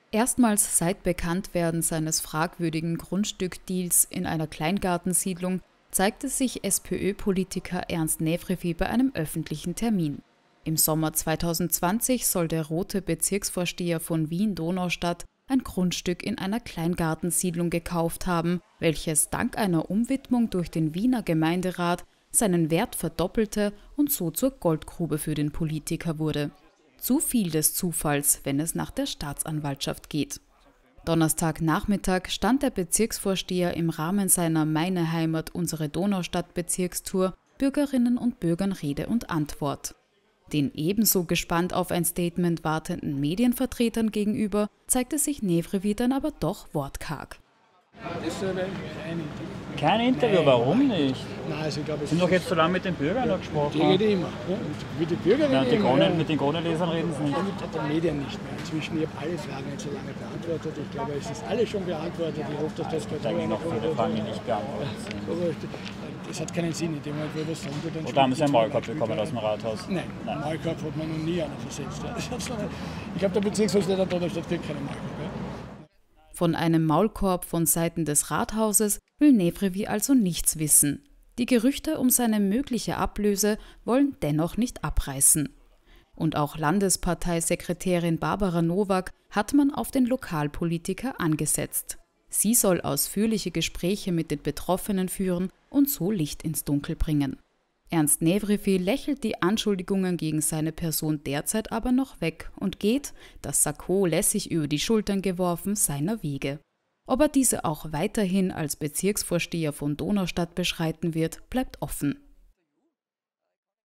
Erstmals seit Bekanntwerden seines fragwürdigen Grundstückdeals in einer Kleingartensiedlung zeigte sich SPÖ-Politiker Ernst Nevrevi bei einem öffentlichen Termin. Im Sommer 2020 soll der rote Bezirksvorsteher von Wien-Donaustadt ein Grundstück in einer Kleingartensiedlung gekauft haben, welches dank einer Umwidmung durch den Wiener Gemeinderat seinen Wert verdoppelte und so zur Goldgrube für den Politiker wurde. Zu viel des Zufalls, wenn es nach der Staatsanwaltschaft geht. Donnerstagnachmittag stand der Bezirksvorsteher im Rahmen seiner Meine Heimat, unsere Donaustadt-Bezirkstour Bürgerinnen und Bürgern Rede und Antwort. Den ebenso gespannt auf ein Statement wartenden Medienvertretern gegenüber zeigte sich Nevrevi dann aber doch wortkarg. Kein Interview, warum nicht? Nein, also ich glaube, Sie sind doch jetzt so lange mit den Bürgern noch gesprochen. Die rede ich immer. Ja. Mit den Bürgerinnen immer. Ja. Mit den Kronenlesern reden Sie nicht. Mit den Medien nicht mehr. Inzwischen, ich habe alle Fragen nicht so lange beantwortet. Ich glaube, es ist alles schon beantwortet. Ich hoffe, dass das Ich denke noch viele Fragen, die nicht beantwortet sind. Aber es hat keinen Sinn, in dem Moment, wo wir was sagen, dann Oder haben Sie einen Maulkorb bekommen aus dem Rathaus? Nein, einen Maulkorb hat man noch nie einer versetzt. Ich glaube, der Bezirksvorsteher der Donaustadt kriegt keinen Maulkorb. Ja. Von einem Maulkorb von Seiten des Rathauses will Nevrevi also nichts wissen. Die Gerüchte um seine mögliche Ablöse wollen dennoch nicht abreißen. Und auch Landesparteisekretärin Barbara Nowak hat man auf den Lokalpolitiker angesetzt. Sie soll ausführliche Gespräche mit den Betroffenen führen und so Licht ins Dunkel bringen. Ernst Nevrevi lächelt die Anschuldigungen gegen seine Person derzeit aber noch weg und geht, das Sakko lässig über die Schultern geworfen, seiner Wege. Ob er diese auch weiterhin als Bezirksvorsteher von Donaustadt beschreiten wird, bleibt offen.